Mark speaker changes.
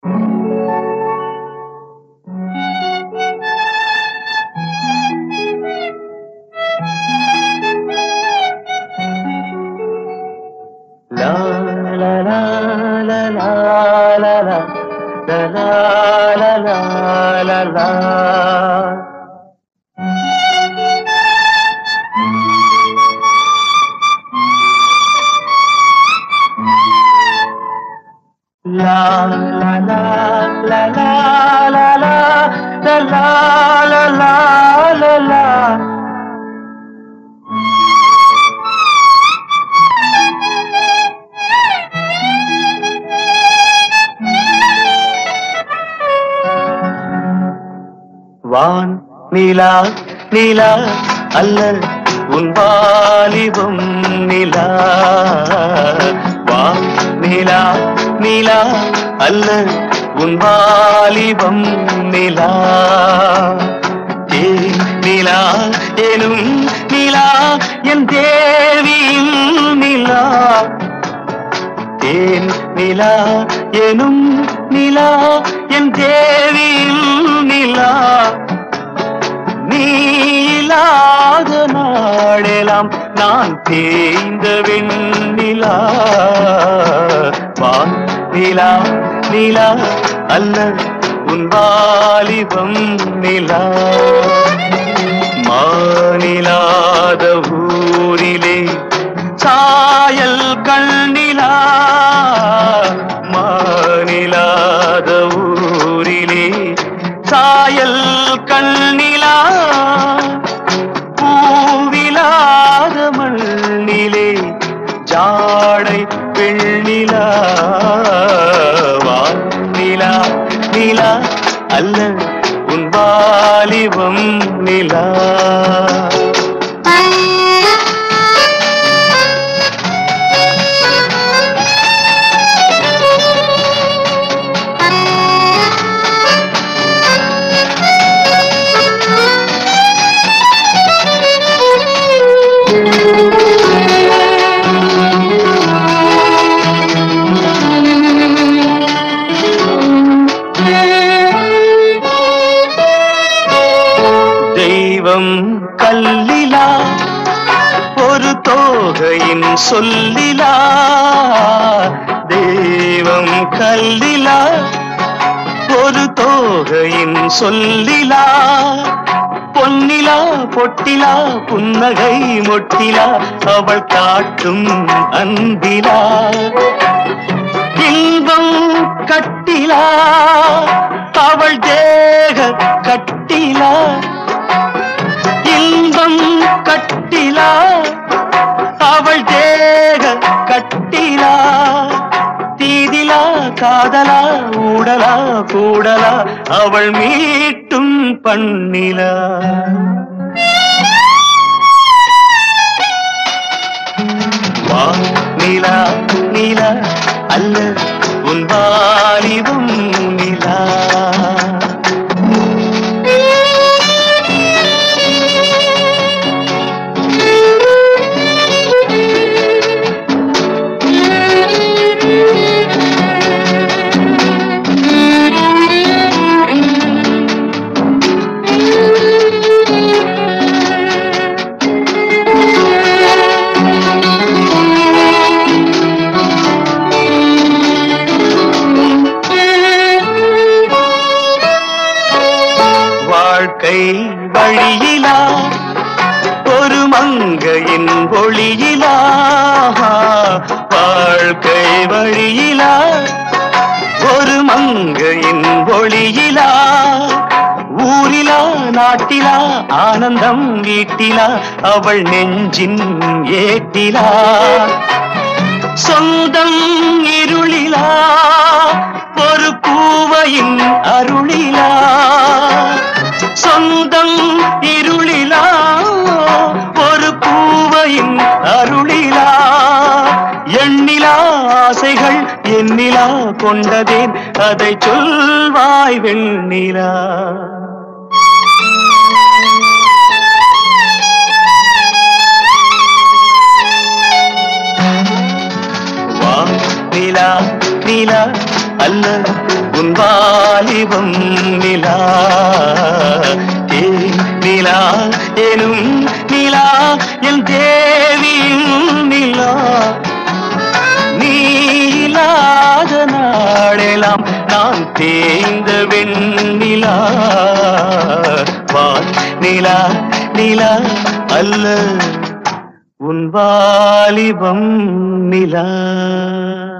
Speaker 1: La la la la la la la la la la la la la. La la la la la la la la la la la la. வான் நிலா நிலா அல்ல உன் வாலிபம் நிலா. வான் நிலா நிலா அல்ல உன் வாலிபம் நிலா. நிலா எனும் நிலா என் தேவியின் நிலா. தேன் நிலா எனும் நிலா என் தேவியின் நிலா. நீ இல்லாத நாளெல்லாம் நான் தேய்ந்த வெண்ணிலா. வான் நிலா நிலா அல்ல உன் வாலிபம் நிலா. மாநிலாத ஊரிலே சாயல் கண்ணிலா. மாநிலாத ஊரிலே சாயல் கண்ணிலா. பூவிலாத மண்ணிலே ஜாடை பெண்ணிலா. வான் நிலா நிலா அல்ல உன் வாலிபம் நிலா. தெய்வம் கல்லிலா ஒரு தோகையின் சொல்லிலா. தெய்வம் கல்லிலா ஒரு தோகையின் சொல்லிலா. பொன்னிலா பொட்டிலா புன்னகை மொட்டிலா அவள் காட்டும் அன்பிலா. இன்பம் கட்டிலா அவள் தேக கட்டிலா. இன்பம் கட்டிலா அவள் தேக கட்டிலா. தீதிலா காதலா ஊடலா கூடலா அவள் மீட்டும் பண்ணிலா. வா நிலா நிலா அல்ல உன் வாலிபம் நிலா. வாழ்க்கை வழியிலா ஒரு மங்கையின் ஒளியிலா. வாழ்க்கை வழியிலா ஒரு மங்கையின் ஒளியிலா. ஊரிலா நாட்டிலா ஆனந்தம் வீட்டிலா அவள் நெஞ்சின் ஏட்டிலா. சொந்தம் இருளிலா ஒரு பூவையின் அருளிலா. சொந்தம் இருளிலா ஒரு பூவையின் அருளிலா. எண்ணிலா ஆசைகள் எண்ணிலா கொண்டதேன் அதை சொல்வாய் வெண்ணிலா. வா நிலா நிலா அல்ல உன் வாலிபம் நிலா நிலா எனும் நிலா என் தேவியின் நிலா நீ இல்லாத நாளெல்லாம் நான் தேய்ந்த வெண்ணிலா வான் நிலா நிலா அல்ல உன் வாலிபம் நிலா